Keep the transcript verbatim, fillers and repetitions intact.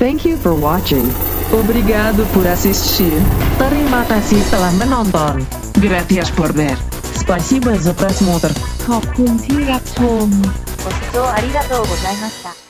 Thank you for watching. Obrigado por assistir. Terima kasih telah menonton. Gracias por ver. Спасибо за просмотр. ขอบคุณที่รับชมご視聴ありがとうございました。